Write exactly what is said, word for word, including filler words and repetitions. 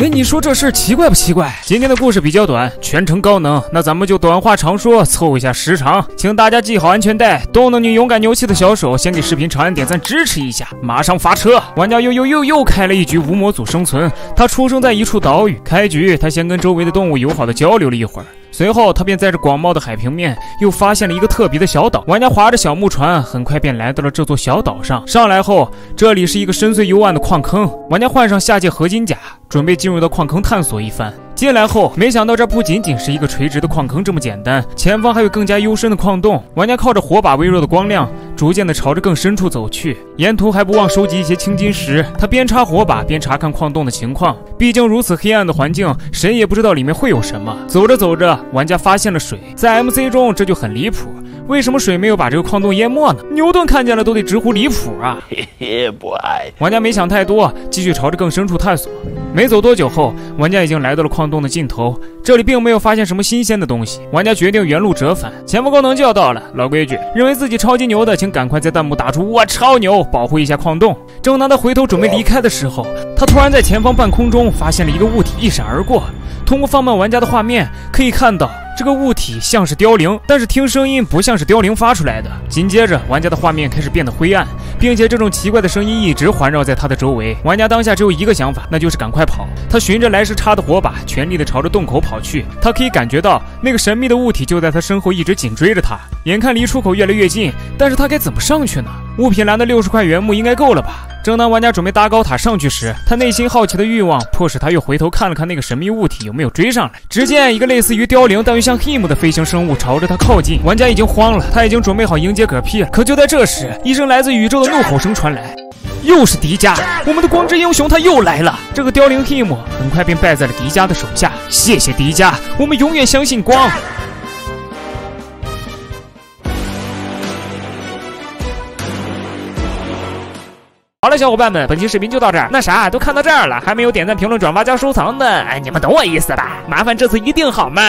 你说这事奇怪不奇怪？今天的故事比较短，全程高能，那咱们就短话长说，凑一下时长。请大家系好安全带，动动你勇敢牛气的小手，先给视频长按点赞支持一下，马上发车！玩家又又又又开了一局无模组生存，他出生在一处岛屿。开局他先跟周围的动物友好的交流了一会儿。 随后，他便在这广袤的海平面又发现了一个特别的小岛。玩家划着小木船，很快便来到了这座小岛上。上来后，这里是一个深邃幽暗的矿坑。玩家换上下界合金甲，准备进入到矿坑探索一番。进来后，没想到这不仅仅是一个垂直的矿坑这么简单，前方还有更加幽深的矿洞。玩家靠着火把微弱的光亮，逐渐的朝着更深处走去。沿途还不忘收集一些青金石。他边插火把边查看矿洞的情况。毕竟如此黑暗的环境，谁也不知道里面会有什么。走着走着， 玩家发现了水，在 M C 中这就很离谱，为什么水没有把这个矿洞淹没呢？牛顿看见了都得直呼离谱啊！嘿嘿，不爱。玩家没想太多，继续朝着更深处探索。没走多久后，玩家已经来到了矿洞的尽头，这里并没有发现什么新鲜的东西。玩家决定原路折返，前方功能就要到了。老规矩，认为自己超级牛的，请赶快在弹幕打出“我超牛”，保护一下矿洞。正当他回头准备离开的时候，他突然在前方半空中发现了一个物体一闪而过。通过放慢玩家的画面，可以看到 这个物体像是凋零，但是听声音不像是凋零发出来的。紧接着，玩家的画面开始变得灰暗，并且这种奇怪的声音一直环绕在他的周围。玩家当下只有一个想法，那就是赶快跑。他循着来时插的火把，全力的朝着洞口跑去。他可以感觉到那个神秘的物体就在他身后一直紧追着他，眼看离出口越来越近，但是他该怎么上去呢？物品栏的六十块原木应该够了吧？ 正当玩家准备搭高塔上去时，他内心好奇的欲望迫使他又回头看了看那个神秘物体有没有追上来。只见一个类似于凋零但又像 him 的飞行生物朝着他靠近，玩家已经慌了，他已经准备好迎接嗝屁了。可就在这时，一声来自宇宙的怒吼声传来，又是迪迦，我们的光之英雄他又来了。这个凋零 him 很快便败在了迪迦的手下。谢谢迪迦，我们永远相信光。 好了，小伙伴们，本期视频就到这儿。那啥，都看到这儿了，还没有点赞、评论、转发加收藏的，哎，你们懂我意思吧？麻烦这次一定好吗？